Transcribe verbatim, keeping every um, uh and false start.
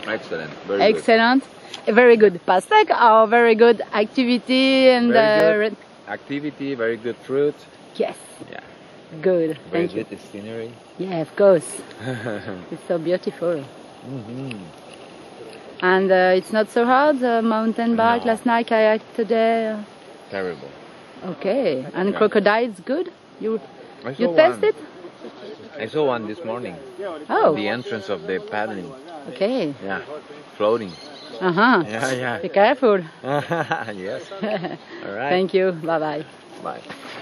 Excellent. Very Excellent. A very good pastek or very good activity and very uh, good activity, very good fruit. Yes. Yeah. Good. Very Thank good you. scenery. Yeah, of course. It's so beautiful. Mm-hmm. And uh, it's not so hard. The mountain bike No. last night, kayak today. Terrible. Okay. And Yeah. crocodiles good. You I you saw test one. it? I saw one this morning. Oh. At the entrance of the paddling. Okay. Yeah. Floating. Uh huh. Yeah, yeah. Be careful. Yes. All right. Thank you. Bye bye. Bye.